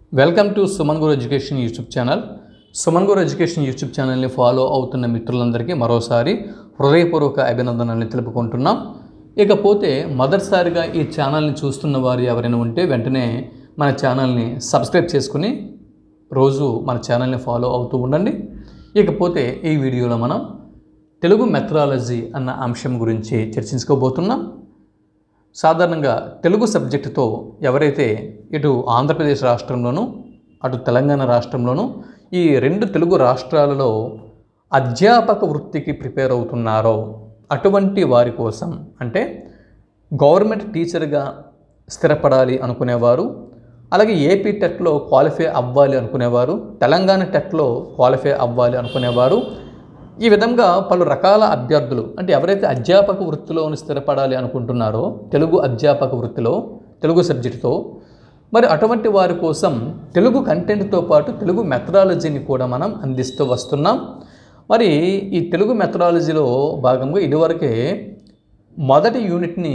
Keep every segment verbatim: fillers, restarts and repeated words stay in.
Welcome to Suman Guru education YouTube channel. Suman Guru education YouTube ఛానల్ని follow అవుతున్న మిత్రులందరికీ మరోసారి హృదయపూర్వక అభినందనలు తెలుపుకుంటున్నాం. ఇకపోతే మొదటిసారిగా ఈ ఛానల్ని చూస్తున్న వారు ఎవరైనా ఉంటే వెంటనే మన ఛానల్ని సబ్స్క్రైబ్ చేసుకుని రోజు మన ఛానల్ని ఫాలో అవుతూ ఉండండి. ఇకపోతే ఈ వీడియోలో మనం తెలుగు మెథడాలజీ అన్న అంశం గురించి చర్చించుకోబోతున్నాం. సాధారణంగా తెలుగు సబ్జెక్టుతో ఎవరైతే ఇటు ఆంధ్రప్రదేశ్ రాష్ట్రంలోనూ అటు తెలంగాణ రాష్ట్రంలోనూ ఈ రెండు తెలుగు రాష్ట్రాలలో అధ్యాపక వృత్తికి ప్రిపేర్ అవుతున్నారో అటువంటి వారి కోసం, అంటే గవర్నమెంట్ టీచర్గా స్థిరపడాలి అనుకునేవారు, అలాగే ఏపీ టెట్లో క్వాలిఫై అవ్వాలి అనుకునేవారు, తెలంగాణ టెట్లో క్వాలిఫై అవ్వాలి అనుకునేవారు, ఈ విధంగా పలు రకాల అభ్యర్థులు, అంటే ఎవరైతే అధ్యాపక వృత్తిలో స్థిరపడాలి అనుకుంటున్నారో తెలుగు అధ్యాపక వృత్తిలో తెలుగు సబ్జెక్టుతో, మరి అటువంటి వారి కోసం తెలుగు కంటెంట్తో పాటు తెలుగు మెథడాలజీని కూడా మనం అందిస్తూ వస్తున్నాం. మరి ఈ తెలుగు మెథడాలజీలో భాగంగా ఇదివరకే మొదటి యూనిట్ని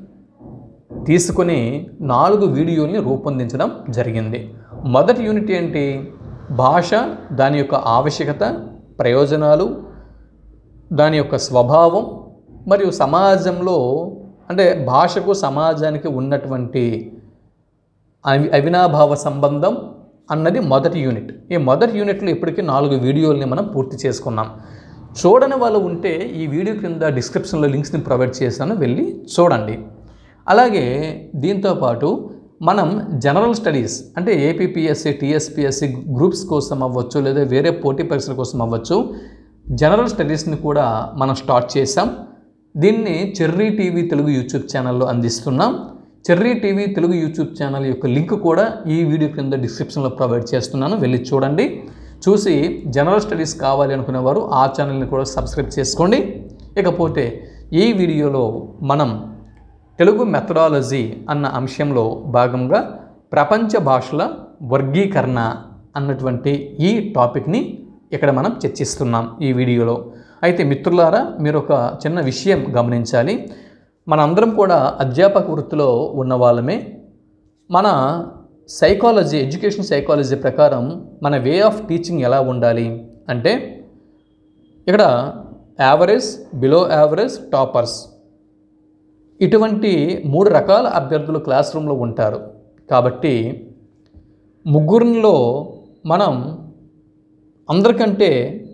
తీసుకొని నాలుగు వీడియోని రూపొందించడం జరిగింది. మొదటి యూనిట్ ఏంటి? భాష, దాని యొక్క ఆవశ్యకత, ప్రయోజనాలు, దాని యొక్క స్వభావం మరియు సమాజంలో, అంటే భాషకు సమాజానికి ఉన్నటువంటి అవి అవినాభావ సంబంధం అన్నది మొదటి యూనిట్. ఈ మొదటి యూనిట్లో ఇప్పటికీ నాలుగు వీడియోల్ని మనం పూర్తి చేసుకున్నాం. చూడని వాళ్ళు ఉంటే ఈ వీడియో కింద డిస్క్రిప్షన్లో లింక్స్ని ప్రొవైడ్ చేశాను, వెళ్ళి చూడండి. అలాగే దీంతోపాటు మనం జనరల్ స్టడీస్, అంటే ఏపీపీఎస్సీ, టీఎస్పీఎస్సీ గ్రూప్స్ కోసం అవ్వచ్చు, లేదా వేరే పోటీ పరీక్షల కోసం అవ్వచ్చు, జనరల్ స్టడీస్ని కూడా మనం స్టార్ట్ చేసాం. దీన్ని చెర్రీ టీవీ తెలుగు యూట్యూబ్ ఛానల్లో అందిస్తున్నాం. Cherry TV Telugu YouTube channel యొక్క లింక్ కూడా ఈ వీడియో కింద డిస్క్రిప్షన్లో ప్రొవైడ్ చేస్తున్నాను, వెళ్ళి చూడండి. చూసి జనరల్ స్టడీస్ కావాలి అనుకునేవారు ఆ ఛానల్ని కూడా సబ్స్క్రైబ్ చేసుకోండి. ఇకపోతే ఈ వీడియోలో మనం తెలుగు మెథడాలజీ అన్న అంశంలో భాగంగా ప్రపంచ భాషల వర్గీకరణ అన్నటువంటి ఈ టాపిక్ని ఇక్కడ మనం చర్చిస్తున్నాం ఈ వీడియోలో. అయితే మిత్రులారా, మీరు ఒక చిన్న విషయం గమనించాలి. మనందరం కూడా అధ్యాపక వృత్తిలో ఉన్న వాళ్ళమే. మన సైకాలజీ, ఎడ్యుకేషన్ సైకాలజీ ప్రకారం మన వే ఆఫ్ టీచింగ్ ఎలా ఉండాలి అంటే, ఇక్కడ యావరేజ్, బిలో యావరేజ్, టాపర్స్, ఇటువంటి మూడు రకాల అభ్యర్థులు క్లాస్ రూమ్లో ఉంటారు. కాబట్టి ముగ్గురిలో మనం అందరికంటే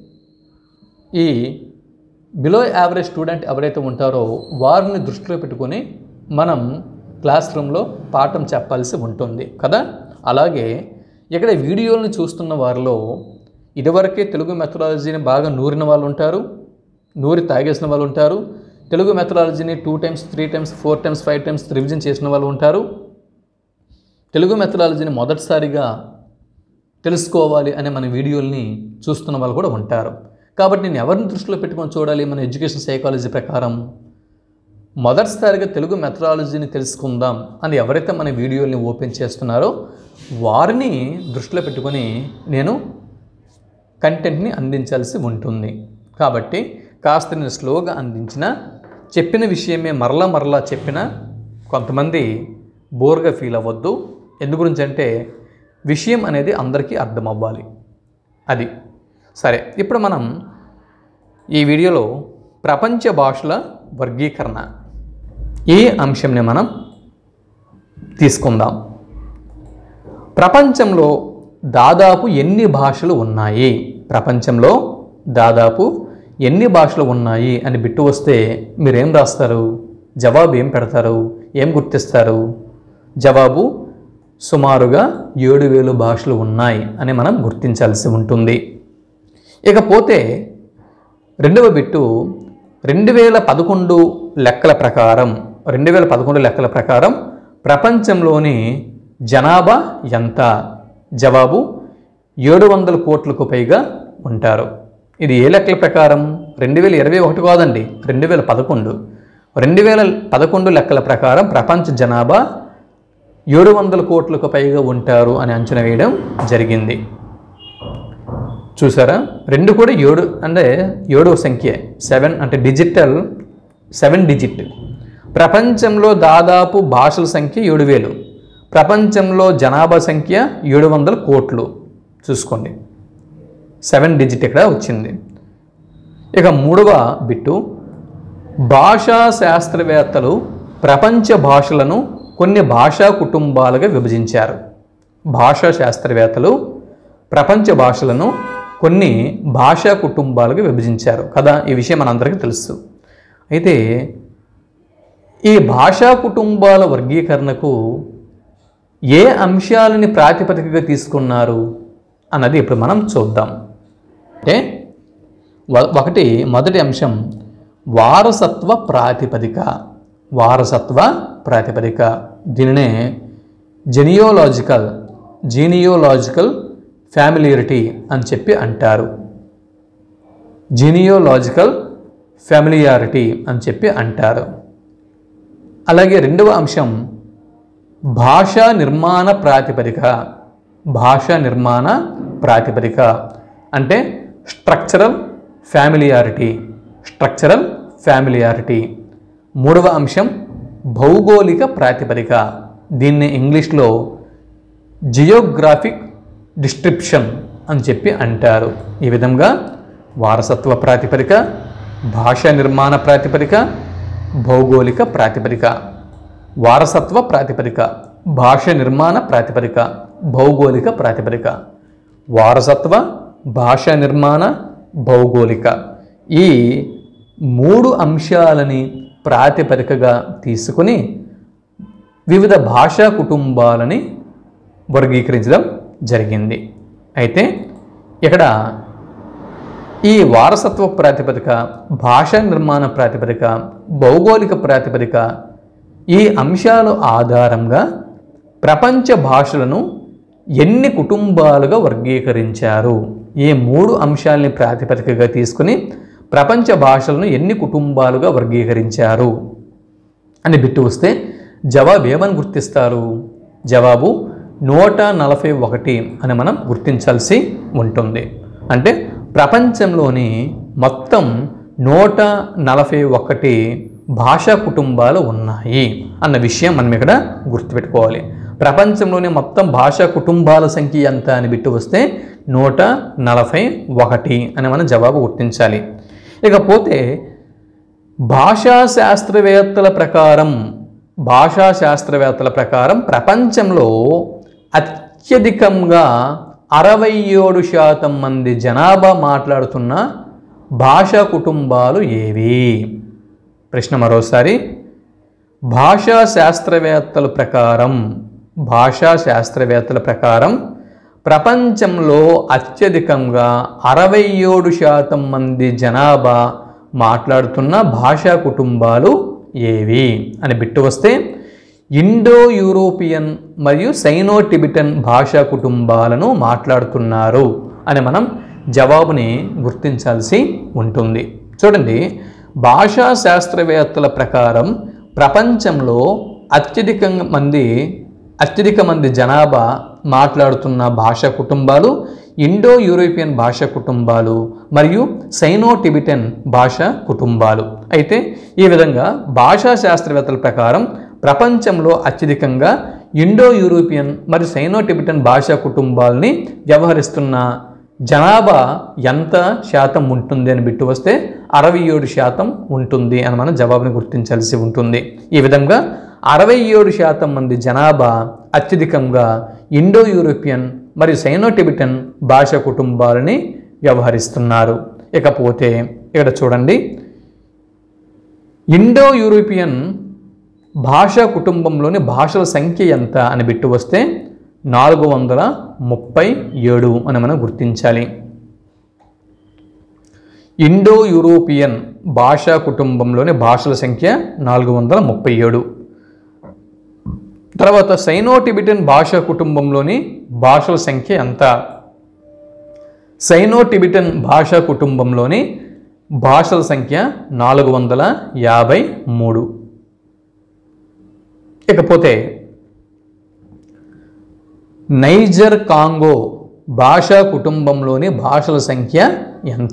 ఈ బిలో యావరేజ్ స్టూడెంట్ ఎవరైతే ఉంటారో వారిని దృష్టిలో పెట్టుకొని మనం క్లాస్ రూమ్లో పాఠం చెప్పాల్సి ఉంటుంది కదా. అలాగే ఇక్కడ వీడియోలను చూస్తున్న వారిలో ఇదివరకే తెలుగు మెథడాలజీని బాగా నూరిన వాళ్ళు ఉంటారు, నూరి తాగేసిన వాళ్ళు ఉంటారు, తెలుగు మెథడాలజీని two times three times four times five times revision చేసిన వాళ్ళు ఉంటారు, తెలుగు మెథడాలజీని మొదటిసారిగా తెలుసుకోవాలి అనే మన వీడియోల్ని చూస్తున్న వాళ్ళు కూడా ఉంటారు. కాబట్టి నేను ఎవరిని దృష్టిలో పెట్టుకొని చూడాలి? మన ఎడ్యుకేషన్ సైకాలజీ ప్రకారం మొదటిసారిగా తెలుగు మెథడాలజీని తెలుసుకుందాం అని ఎవరైతే మన వీడియోల్ని ఓపెన్ చేస్తున్నారో వారిని దృష్టిలో పెట్టుకొని నేను కంటెంట్ని అందించాల్సి ఉంటుంది. కాబట్టి కాస్త నేను స్లోగా అందించిన, చెప్పిన విషయమే మరలా మరలా చెప్పిన కొంతమంది బోర్గా ఫీల్ అవ్వద్దు. ఎందు గురించి అంటే విషయం అనేది అందరికీ అర్థం అవ్వాలి. అది సరే. ఇప్పుడు మనం ఈ వీడియోలో ప్రపంచ భాషల వర్గీకరణ ఈ అంశంని మనం తీసుకుందాం. ప్రపంచంలో దాదాపు ఎన్ని భాషలు ఉన్నాయి? ప్రపంచంలో దాదాపు ఎన్ని భాషలు ఉన్నాయి అని బిట్టు వస్తే మీరేం రాస్తారు? జవాబు ఏం పెడతారు? ఏం గుర్తిస్తారు? జవాబు సుమారుగా ఏడు వేలు భాషలు ఉన్నాయి అని మనం గుర్తించాల్సి ఉంటుంది. ఇకపోతే రెండవ బిట్టు, రెండు వేల పదకొండు లెక్కల ప్రకారం రెండు వేల పదకొండు లెక్కల ప్రకారం ప్రపంచంలోని జనాభా ఎంత? జవాబు ఏడు వందల కోట్లకు పైగా ఉంటారు. ఇది ఏ లెక్కల ప్రకారం? రెండు వేల ఇరవై ఒకటి కాదండి, రెండు వేల పదకొండు రెండు వేల పదకొండు లెక్కల ప్రకారం ప్రపంచ జనాభా ఏడు వందల కోట్లకు పైగా ఉంటారు అని అంచనా వేయడం జరిగింది. చూసారా? రెండు కూడా ఏడు అంటే ఏడవ సంఖ్య, సెవెన్ అంటే డిజిటల్ సెవెన్ డిజిట్. ప్రపంచంలో దాదాపు భాషల సంఖ్య ఏడు వేలు, ప్రపంచంలో జనాభా సంఖ్య ఏడు వందల కోట్లు. చూసుకోండి, సెవెన్ డిజిట్ ఇక్కడ వచ్చింది. ఇక మూడవ బిట్టు, భాషా శాస్త్రవేత్తలు ప్రపంచ భాషలను కొన్ని భాషా కుటుంబాలుగా విభజించారు. భాషా శాస్త్రవేత్తలు ప్రపంచ భాషలను కొన్ని భాషా కుటుంబాలుగా విభజించారు కదా. ఈ విషయం మనందరికీ తెలుసు. అయితే ఈ భాషా కుటుంబాల వర్గీకరణకు ఏ అంశాలని ప్రాతిపదికగా తీసుకున్నారు అన్నది ఇప్పుడు మనం చూద్దాం. అంటే ఒకటి మొదటి అంశం వారసత్వ ప్రాతిపదిక. వారసత్వ ప్రాతిపదిక దీనినే జెనియోలాజికల్ జీనియోలాజికల్ ఫ్యామిలియారిటీ అని చెప్పి అంటారు. జీనియోలాజికల్ ఫ్యామిలియారిటీ అని చెప్పి అంటారు. అలాగే రెండవ అంశం భాషా నిర్మాణ ప్రాతిపదిక. భాషా నిర్మాణ ప్రాతిపదిక అంటే స్ట్రక్చరల్ ఫ్యామిలియారిటీ. స్ట్రక్చరల్ ఫ్యామిలియారిటీ. మూడవ అంశం భౌగోళిక ప్రాతిపదిక. దీన్ని ఇంగ్లీష్లో జియోగ్రాఫిక్ డిస్క్రిప్షన్ అని చెప్పి అంటారు. ఈ విధంగా వారసత్వ ప్రాతిపదిక, భాషా నిర్మాణ ప్రాతిపదిక, భౌగోళిక ప్రాతిపదిక. వారసత్వ ప్రాతిపదిక, భాష నిర్మాణ ప్రాతిపదిక, భౌగోళిక ప్రాతిపదిక. వారసత్వ, భాష నిర్మాణ, భౌగోళిక ఈ మూడు అంశాలని ప్రాతిపదికగా తీసుకుని వివిధ భాషా కుటుంబాలని వర్గీకరించడం జరిగింది. అయితే ఇక్కడ ఈ వారసత్వ ప్రాతిపదిక, భాషా నిర్మాణ ప్రాతిపదిక, భౌగోళిక ప్రాతిపదిక ఈ అంశాల ఆధారంగా ప్రపంచ భాషలను ఎన్ని కుటుంబాలుగా వర్గీకరించారు? ఈ మూడు అంశాలని ప్రాతిపదికగా తీసుకుని ప్రపంచ భాషలను ఎన్ని కుటుంబాలుగా వర్గీకరించారు అని బిట్టు వస్తే జవాబు ఏమని గుర్తిస్తారు? జవాబు నూట నలభై ఒకటి అని మనం గుర్తించాల్సి ఉంటుంది. అంటే ప్రపంచంలోని మొత్తం నూట నలభై ఒకటి భాషా కుటుంబాలు ఉన్నాయి అన్న విషయం మనం ఇక్కడ గుర్తుపెట్టుకోవాలి. ప్రపంచంలోని మొత్తం భాషా కుటుంబాల సంఖ్య ఎంత అని బిట్టు వస్తే నూట నలభై ఒకటి అని మనం జవాబు గుర్తించాలి. ఇకపోతే భాషా శాస్త్రవేత్తల ప్రకారం భాషా శాస్త్రవేత్తల ప్రకారం ప్రపంచంలో అత్యధికంగా అరవై ఏడు శాతం మంది జనాభా మాట్లాడుతున్న భాషా కుటుంబాలు ఏవి? ప్రశ్న మరోసారి. భాషా శాస్త్రవేత్తల ప్రకారం భాషా శాస్త్రవేత్తల ప్రకారం ప్రపంచంలో అత్యధికంగా అరవై ఏడు శాతం మంది జనాభా మాట్లాడుతున్న భాషా కుటుంబాలు ఏవి అని బిట్టు వస్తే ఇండో యూరోపియన్ మరియు సైనో టిబెటన్ భాషా కుటుంబాలను మాట్లాడుతున్నారు అని మనం జవాబుని గుర్తించాల్సి ఉంటుంది. చూడండి, భాషా శాస్త్రవేత్తల ప్రకారం ప్రపంచంలో అత్యధిక మంది అత్యధిక మంది జనాభా మాట్లాడుతున్న భాషా కుటుంబాలు ఇండో యూరోపియన్ భాషా కుటుంబాలు మరియు సైనో టిబెటన్ భాషా కుటుంబాలు. అయితే ఈ విధంగా భాషా శాస్త్రవేత్తల ప్రకారం ప్రపంచంలో అత్యధికంగా ఇండో యూరోపియన్ మరియు సైనో టిబెటన్ భాషా కుటుంబాలని వ్యవహరిస్తున్న జనాభా ఎంత శాతం ఉంటుంది అని బిట్టు వస్తే అరవై ఏడు శాతం ఉంటుంది అని మనం జవాబుని గుర్తించాల్సి ఉంటుంది. ఈ విధంగా అరవై ఏడు శాతం మంది జనాభా అత్యధికంగా ఇండో యూరోపియన్ మరియు సైనో టిబెటన్ భాషా కుటుంబాలని వ్యవహరిస్తున్నారు. ఇకపోతే ఇక్కడ చూడండి, ఇండో యూరోపియన్ భాషా కుటుంబంలోని భాషల సంఖ్య ఎంత అని బిట్టు వస్తే నాలుగు వందల ముప్పై ఏడు అని మనం గుర్తించాలి. ఇండో యూరోపియన్ భాషా కుటుంబంలోని భాషల సంఖ్య నాలుగు వందల ముప్పై ఏడు. తర్వాత సైనో టిబెటన్ భాషా కుటుంబంలోని భాషల సంఖ్య ఎంత? సైనో టిబెటన్ భాషా కుటుంబంలోని భాషల సంఖ్య నాలుగు వందల యాభై మూడు. ఇకపోతే నైజర్ కాంగో భాషా కుటుంబంలోని భాషల సంఖ్య ఎంత?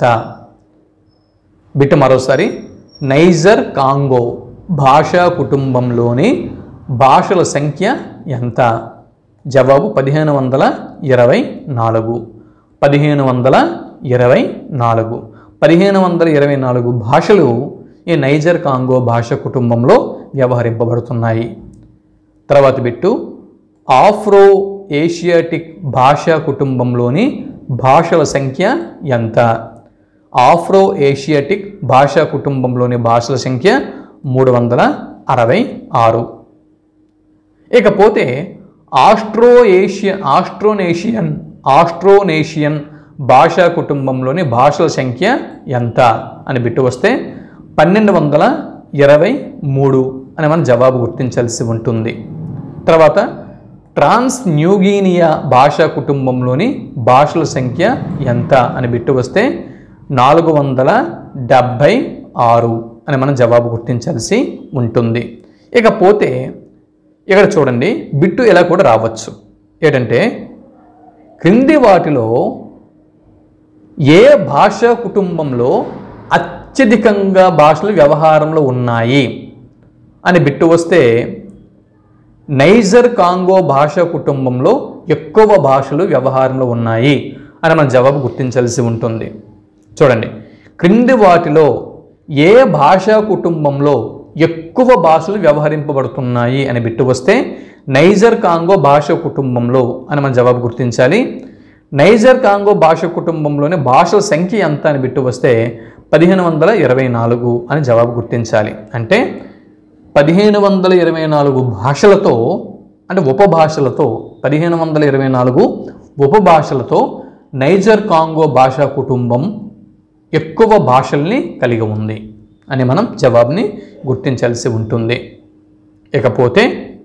బిట్టు మరోసారి. నైజర్ కాంగో భాషా కుటుంబంలోని భాషల సంఖ్య ఎంత? జవాబు పదిహేను వందల ఇరవై నాలుగు. పదిహేను వందల ఇరవై నాలుగు పదిహేను వందల ఇరవై నాలుగు భాషలు ఈ నైజర్ కాంగో భాష కుటుంబంలో వ్యవహరింపబడుతున్నాయి. తర్వాత బిట్టు ఆఫ్రో ఏషియాటిక్ భాషా కుటుంబంలోని భాషల సంఖ్య ఎంత? ఆఫ్రో ఏషియాటిక్ భాషా కుటుంబంలోని భాషల సంఖ్య మూడు వందల అరవై ఆరు. ఇకపోతే ఆస్ట్రో ఏషియన్ ఆస్ట్రోనేషియన్ ఆస్ట్రోనేషియన్ భాషా కుటుంబంలోని భాషల సంఖ్య ఎంత అని బిట్టు వస్తే పన్నెండు వందల ఇరవై మూడు అని మనం జవాబు గుర్తించాల్సి ఉంటుంది. తర్వాత ట్రాన్స్ న్యూగినియా భాషా కుటుంబంలోని భాషల సంఖ్య ఎంత అని బిట్టు వస్తే నాలుగు వందల డెబ్భై ఆరు అని మనం జవాబు గుర్తించాల్సి ఉంటుంది. ఇకపోతే ఇక్కడ చూడండి, బిట్టు ఇలా కూడా రావచ్చు. ఏంటంటే క్రింది వాటిలో ఏ భాషా కుటుంబంలో అత్యధికంగా భాషలు వ్యవహారంలో ఉన్నాయి అని బిట్టు వస్తే నైజర్ కాంగో భాషా కుటుంబంలో ఎక్కువ భాషలు వ్యవహారంలో ఉన్నాయి అని మన జవాబు గుర్తించాల్సి ఉంటుంది. చూడండి, క్రింది వాటిలో ఏ భాషా కుటుంబంలో ఎక్కువ భాషలు వ్యవహరింపబడుతున్నాయి అని బిట్టు వస్తే నైజర్ కాంగో భాష కుటుంబంలో అని మనం జవాబు గుర్తించాలి. నైజర్ కాంగో భాష కుటుంబంలోని భాషల సంఖ్య ఎంత అని బిట్టు వస్తే పదిహేను వందల ఇరవై నాలుగు అని జవాబు గుర్తించాలి. అంటే పదిహేను వందల ఇరవై నాలుగు భాషలతో అంటే ఉపభాషలతో పదిహేను వందల ఇరవై నాలుగు ఉపభాషలతో నైజర్ కాంగో భాషా కుటుంబం ఎక్కువ భాషల్ని కలిగి ఉంది అని మనం జవాబుని గుర్తించాల్సి ఉంటుంది. ఇకపోతే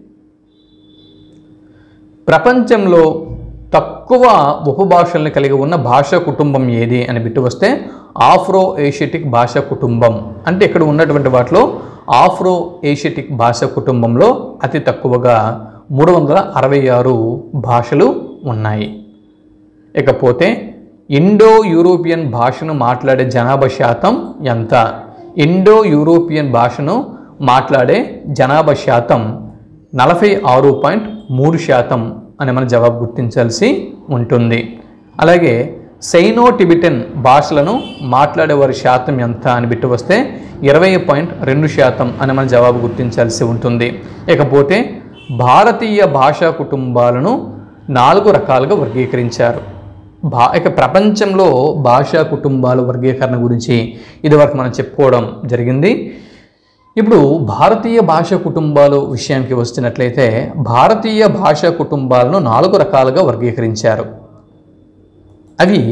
ప్రపంచంలో తక్కువ ఉపభాషల్ని కలిగి ఉన్న భాషా కుటుంబం ఏది అని బిట్టు వస్తే ఆఫ్రో ఏషియాటిక్ భాషా కుటుంబం. అంటే ఇక్కడ ఉన్నటువంటి వాటిలో ఆఫ్రో ఏషియాటిక్ భాషా కుటుంబంలో అతి తక్కువగా మూడు వందల అరవై ఆరు భాషలు ఉన్నాయి. ఇకపోతే ఇండో యూరోపియన్ భాషను మాట్లాడే జనాభా శాతం ఎంత? ఇండో యూరోపియన్ భాషను మాట్లాడే జనాభా శాతం నలభై ఆరు పాయింట్ మూడు శాతం అని మనం జవాబు గుర్తించాల్సి ఉంటుంది. అలాగే సైనో టిబెటన్ భాషలను మాట్లాడే వారి శాతం ఎంత అని బిట్టు వస్తే ఇరవై పాయింట్ రెండు శాతం అని మనం జవాబు గుర్తించాల్సి ఉంటుంది. ఇకపోతే భారతీయ భాషా కుటుంబాలను నాలుగు రకాలుగా వర్గీకరించారు. భా ఇక ప్రపంచంలో భాషా కుటుంబాల వర్గీకరణ గురించి ఇదివరకు మనం చెప్పుకోవడం జరిగింది. ఇప్పుడు భారతీయ భాషా కుటుంబాల విషయానికి వచ్చినట్లయితే భారతీయ భాషా కుటుంబాలను నాలుగు రకాలుగా వర్గీకరించారు. అవి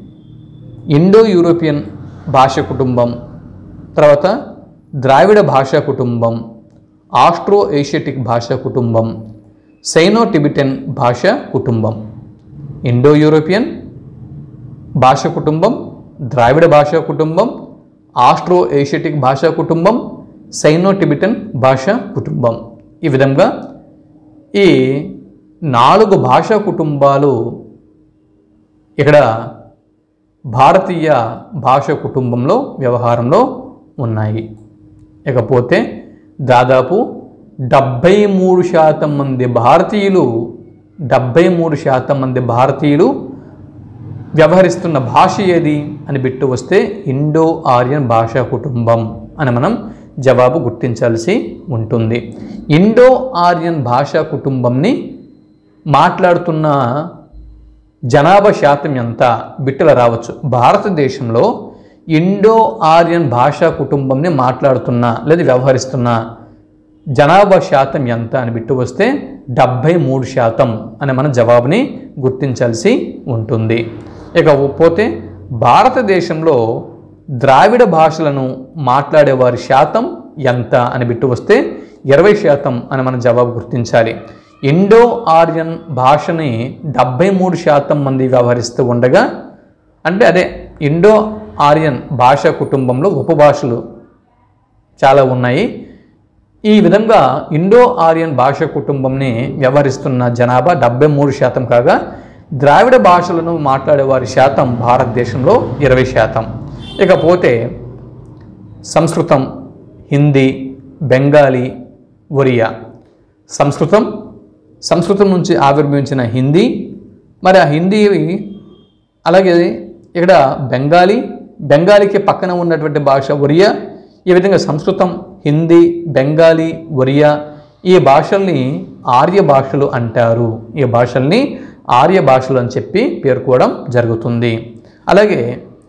ఇండో యూరోపియన్ భాషా కుటుంబం, తర్వాత ద్రావిడ భాషా కుటుంబం, ఆస్ట్రో ఏషియాటిక్ భాషా కుటుంబం, సైనో టిబెటన్ భాషా కుటుంబం. ఇండో యూరోపియన్ భాషా కుటుంబం, ద్రావిడ భాషా కుటుంబం, ఆస్ట్రో ఏషియాటిక్ భాషా కుటుంబం, సైనో టిబెటన్ భాషా కుటుంబం. ఈ విధంగా ఈ నాలుగు భాషా కుటుంబాలు ఇక్కడ భారతీయ భాషా కుటుంబంలో వ్యవహారంలో ఉన్నాయి. ఇకపోతే దాదాపు డెబ్భై మూడు శాతం మంది భారతీయులు డెబ్భై మూడు శాతం మంది భారతీయులు వ్యవహరిస్తున్న భాష ఏది అని బిట్టు వస్తే ఇండో ఆర్యన్ భాషా కుటుంబం అని మనం జవాబు గుర్తించాల్సి ఉంటుంది. ఇండో ఆర్యన్ భాషా కుటుంబంని మాట్లాడుతున్న జనాభా శాతం ఎంత బిట్టుల రావచ్చు. భారతదేశంలో ఇండో ఆర్యన్ భాషా కుటుంబంని మాట్లాడుతున్న లేదా వ్యవహరిస్తున్న జనాభా శాతం ఎంత అని బిట్టు వస్తే డెబ్భై మూడు శాతం అని మన జవాబుని గుర్తించాల్సి ఉంటుంది. ఇక పోతే భారతదేశంలో ద్రావిడ భాషలను మాట్లాడే వారి శాతం ఎంత అని బిట్టు వస్తే ఇరవై శాతం అని మనం జవాబు గుర్తించాలి. ఇండో ఆర్యన్ భాషని డెబ్భై మూడు శాతం మంది వ్యవహరిస్తూ ఉండగా, అంటే అదే ఇండో ఆర్యన్ భాషా కుటుంబంలో ఉపభాషలు చాలా ఉన్నాయి. ఈ విధంగా ఇండో ఆర్యన్ భాషా కుటుంబంని వ్యవహరిస్తున్న జనాభా డెబ్భై మూడు శాతం కాగా ద్రావిడ భాషలను మాట్లాడే వారి శాతం భారతదేశంలో ఇరవై శాతం. ఇకపోతే సంస్కృతం, హిందీ, బెంగాలీ, ఒరియా. సంస్కృతం, సంస్కృతం నుంచి ఆవిర్భవించిన హిందీ, మరి ఆ హిందీ అలాగే ఇక్కడ బెంగాలీ, బెంగాలీకి పక్కన ఉన్నటువంటి భాష ఒరియా. ఈ విధంగా సంస్కృతం, హిందీ, బెంగాలీ, ఒరియా ఈ భాషల్ని ఆర్య భాషలు అంటారు. ఈ భాషల్ని ఆర్య భాషలు అని చెప్పి పేర్కోవడం జరుగుతుంది. అలాగే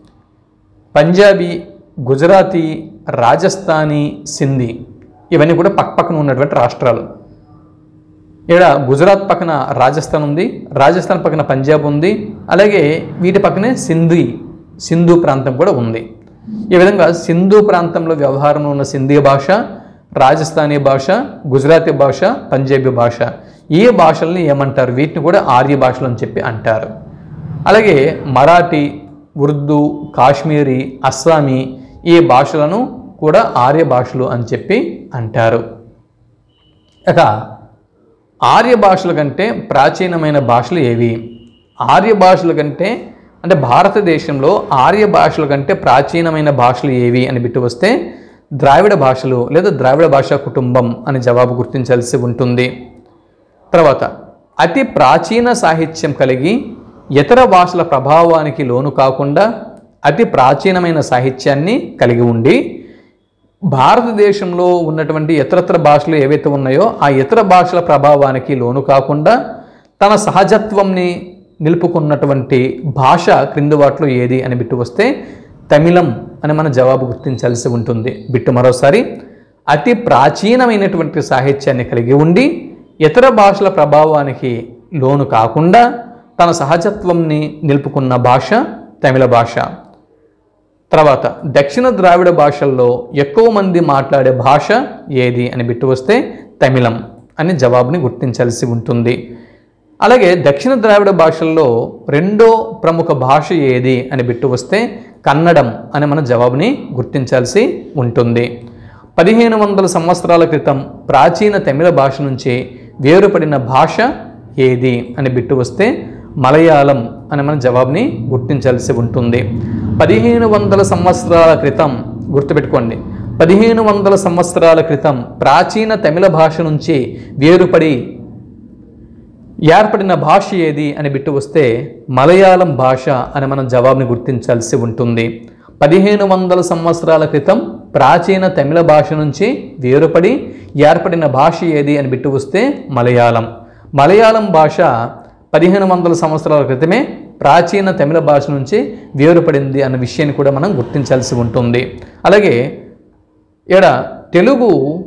పంజాబీ, గుజరాతీ, రాజస్థానీ, సింధీ ఇవన్నీ కూడా పక్క పక్కన ఉన్నటువంటి రాష్ట్రాలు. ఇక్కడ గుజరాత్ పక్కన రాజస్థాన్ ఉంది, రాజస్థాన్ పక్కన పంజాబ్ ఉంది, అలాగే వీటి పక్కనే సింధీ సింధు ప్రాంతం కూడా ఉంది. ఈ విధంగా సింధు ప్రాంతంలో వ్యవహారంలో ఉన్న సింధీ భాష, రాజస్థానీ భాష, గుజరాతీ భాష, పంజాబీ భాష ఈ భాషల్ని ఏమంటారు? వీటిని కూడా ఆర్య భాషలు అని చెప్పి అంటారు. అలాగే మరాఠీ, ఉర్దూ, కాశ్మీరీ, అస్సామీ ఈ భాషలను కూడా ఆర్య భాషలు అని చెప్పి అంటారు. ఇక ఆర్య భాషల కంటే ప్రాచీనమైన భాషలు ఏవి? ఆర్య భాషల కంటే అంటే భారతదేశంలో ఆర్య భాషల కంటే ప్రాచీనమైన భాషలు ఏవి అని బిట్టు వస్తే ద్రావిడ భాషలు లేదా ద్రావిడ భాషా కుటుంబం అని జవాబు గుర్తించాల్సి ఉంటుంది. తర్వాత అతి ప్రాచీన సాహిత్యం కలిగి ఇతర భాషల ప్రభావానికి లోను కాకుండా అతి ప్రాచీనమైన సాహిత్యాన్ని కలిగి ఉండి భారతదేశంలో ఉన్నటువంటి ఇతరత్ర భాషలు ఏవైతే ఉన్నాయో ఆ ఇతర భాషల ప్రభావానికి లోను కాకుండా తన సహజత్వంని నిలుపుకున్నటువంటి భాష క్రింది వాటిలో ఏది అని బిట్టు వస్తే తమిళం అని మన జవాబు గుర్తించాల్సి ఉంటుంది. బిట్టు మరోసారి, అతి ప్రాచీనమైనటువంటి సాహిత్యాన్ని కలిగి ఉండి ఇతర భాషల ప్రభావానికి లోను కాకుండా తన సహజత్వంని నిలుపుకున్న భాష తమిళ భాష. తర్వాత దక్షిణ ద్రావిడ భాషల్లో ఎక్కువ మంది మాట్లాడే భాష ఏది అని బిట్టు వస్తే తమిళం అని జవాబుని గుర్తించాల్సి ఉంటుంది. అలాగే దక్షిణ ద్రావిడ భాషల్లో రెండో ప్రముఖ భాష ఏది అని బిట్టు వస్తే కన్నడం అని మన జవాబుని గుర్తించాల్సి ఉంటుంది. పదిహేను వందల సంవత్సరాల క్రితం ప్రాచీన తమిళ భాష నుంచి వేరుపడిన భాష ఏది అని బిట్టు వస్తే మలయాళం అని మన జవాబుని గుర్తించాల్సి ఉంటుంది. పదిహేను వందల సంవత్సరాల క్రితం గుర్తుపెట్టుకోండి, పదిహేను వందల సంవత్సరాల క్రితం ప్రాచీన తమిళ భాష నుంచి వేరుపడి ఏర్పడిన భాష ఏది అని బిట్టు వస్తే మలయాళం భాష అని మనం జవాబుని గుర్తించాల్సి ఉంటుంది. పదిహేను వందల సంవత్సరాల క్రితం ప్రాచీన తమిళ భాష నుంచి వేరుపడి ఏర్పడిన భాష ఏది అని బిట్టు వస్తే మలయాళం. మలయాళం భాష పదిహేను వందల సంవత్సరాల క్రితమే ప్రాచీన తమిళ భాష నుంచి వేరుపడింది అన్న విషయాన్ని కూడా మనం గుర్తించాల్సి ఉంటుంది. అలాగే ఇక్కడ తెలుగు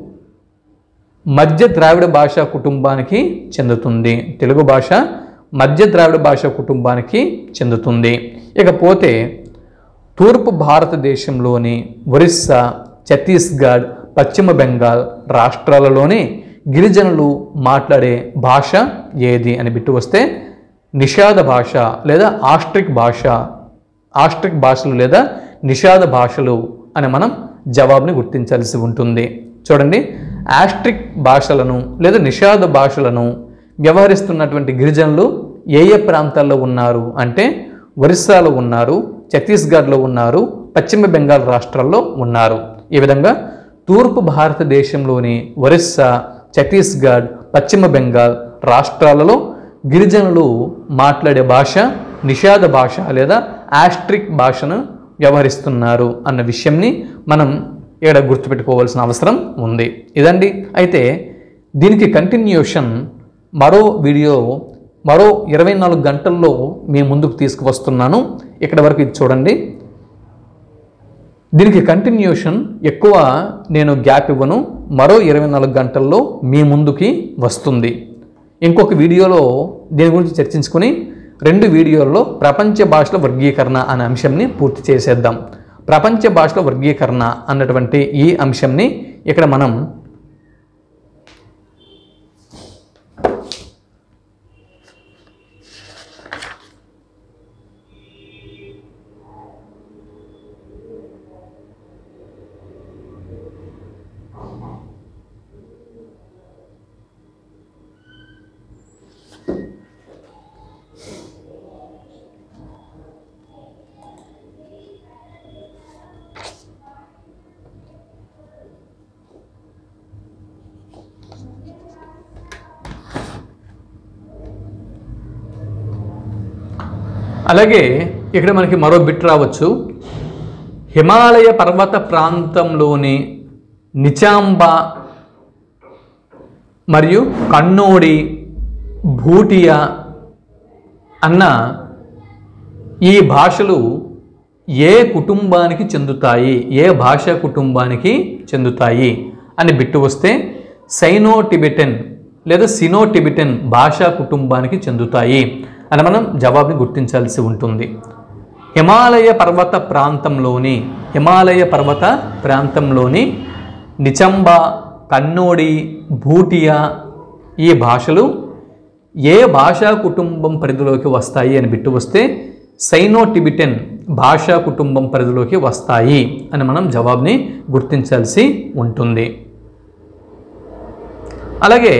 మధ్య ద్రావిడ భాషా కుటుంబానికి చెందుతుంది. తెలుగు భాష మధ్య ద్రావిడ భాషా కుటుంబానికి చెందుతుంది. ఇకపోతే తూర్పు భారతదేశంలోని ఒరిస్సా, ఛత్తీస్గఢ్, పశ్చిమ బెంగాల్ రాష్ట్రాలలోని గిరిజనులు మాట్లాడే భాష ఏది అని బిట్టు వస్తే నిషాద భాష లేదా ఆస్ట్రిక్ భాష, ఆస్ట్రిక్ భాషలు లేదా నిషాద భాషలు అని మనం జవాబుని గుర్తించాల్సి ఉంటుంది. చూడండి, ఆస్ట్రిక్ భాషలను లేదా నిషాద భాషలను వ్యవహరిస్తున్నటువంటి గిరిజనులు ఏ ఏ ప్రాంతాల్లో ఉన్నారు అంటే ఒరిస్సాలో ఉన్నారు, ఛత్తీస్గఢ్లో ఉన్నారు, పశ్చిమ బెంగాల్ రాష్ట్రాల్లో ఉన్నారు. ఈ విధంగా తూర్పు భారతదేశంలోని ఒరిస్సా, ఛత్తీస్గఢ్, పశ్చిమ బెంగాల్ రాష్ట్రాలలో గిరిజనులు మాట్లాడే భాష నిషాద భాష లేదా ఆస్ట్రిక్ భాషను వ్యవహరిస్తున్నారు అన్న విషయంని మనం ఇక్కడ గుర్తుపెట్టుకోవాల్సిన అవసరం ఉంది. ఇదండి. అయితే దీనికి కంటిన్యూషన్ మరో వీడియో మరో ఇరవై నాలుగు గంటల్లో మీ ముందుకు తీసుకువస్తున్నాను. ఇక్కడ వరకు ఇది చూడండి. దీనికి కంటిన్యూషన్ ఎక్కువ నేను గ్యాప్ ఇవ్వను, మరో ఇరవై నాలుగు గంటల్లో మీ ముందుకి వస్తుంది. ఇంకొక వీడియోలో దీని గురించి చర్చించుకుని రెండు వీడియోల్లో ప్రపంచ భాషల వర్గీకరణ అనే అంశంని పూర్తి చేసేద్దాం. ప్రపంచ భాషల వర్గీకరణ అన్నటువంటి ఈ అంశంని ఇక్కడ మనం అలాగే ఇక్కడ మనకి మరో బిట్ రావచ్చు. హిమాలయ పర్వత ప్రాంతంలోని నిచాంబ మరియు కన్నోడి, భూటియా అన్న ఈ భాషలు ఏ కుటుంబానికి చెందుతాయి, ఏ భాషా కుటుంబానికి చెందుతాయి అని బిట్టు వస్తే సైనో టిబెటన్ లేదా సినో టిబెటన్ భాషా కుటుంబానికి చెందుతాయి అని మనం జవాబుని గుర్తించాల్సి ఉంటుంది. హిమాలయ పర్వత ప్రాంతంలోని హిమాలయ పర్వత ప్రాంతంలోని నిచంబ, కన్నోడి, భూటియా ఈ భాషలు ఏ భాషా కుటుంబం పరిధిలోకి వస్తాయి అని బిట్టు వస్తే సైనో టిబెటన్ భాషా కుటుంబం పరిధిలోకి వస్తాయి అని మనం జవాబుని గుర్తించాల్సి ఉంటుంది. అలాగే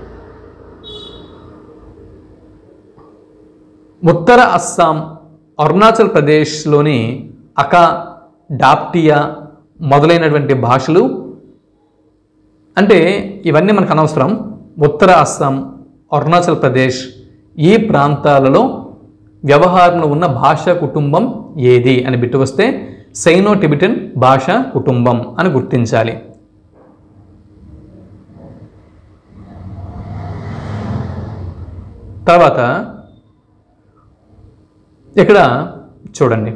ఉత్తర అస్సాం, అరుణాచల్ ప్రదేశ్లోని అకా, డాప్టియా మొదలైనటువంటి భాషలు, అంటే ఇవన్నీ మనకు అనవసరం. ఉత్తర అస్సాం, అరుణాచల్ ప్రదేశ్ ఈ ప్రాంతాలలో వ్యవహారంలో ఉన్న భాషా కుటుంబం ఏది అని బిట్టు వస్తే సైనో టిబెటన్ భాషా కుటుంబం అని గుర్తించాలి. తర్వాత ఇక్కడ చూడండి,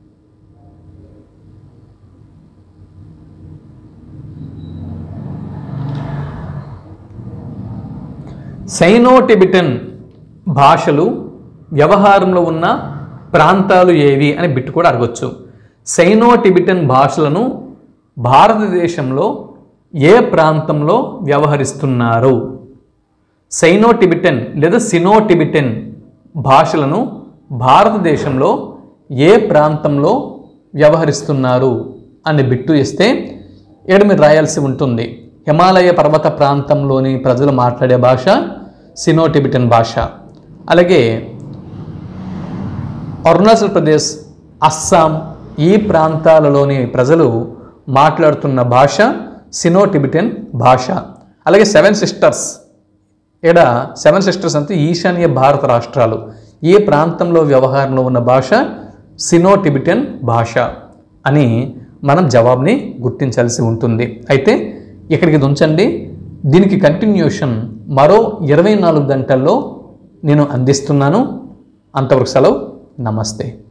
సైనో టిబెటన్ భాషలు వ్యవహారంలో ఉన్న ప్రాంతాలు ఏవి అని బిట్టు కూడా అడగొచ్చు. సైనో టిబెటన్ భాషలను భారతదేశంలో ఏ ప్రాంతంలో వ్యవహరిస్తున్నారు? సైనో టిబెటన్ లేదా సినో టిబెటన్ భాషలను భారతదేశంలో ఏ ప్రాంతంలో వ్యవహరిస్తున్నారు అని బిట్టు ఇస్తే ఇక్కడ మీరు రాయాల్సి ఉంటుంది. హిమాలయ పర్వత ప్రాంతంలోని ప్రజలు మాట్లాడే భాష సినో టిబెటన్ భాష. అలాగే అరుణాచల్ ప్రదేశ్, అస్సాం ఈ ప్రాంతాలలోని ప్రజలు మాట్లాడుతున్న భాష సినో టిబెటన్ భాష. అలాగే సెవెన్ సిస్టర్స్, ఇక్కడ సెవెన్ సిస్టర్స్ అంటే ఈశాన్య భారత రాష్ట్రాలు, ఈ ప్రాంతంలో వ్యవహారంలో ఉన్న భాష సినో టిబెటన్ భాష అని మనం జవాబుని గుర్తించాల్సి ఉంటుంది. అయితే ఇక్కడికి ఉంచండి, దీనికి కంటిన్యూషన్ మరో ఇరవై నాలుగు గంటల్లో నేను అందిస్తున్నాను. అంతవరకు సెలవు, నమస్తే.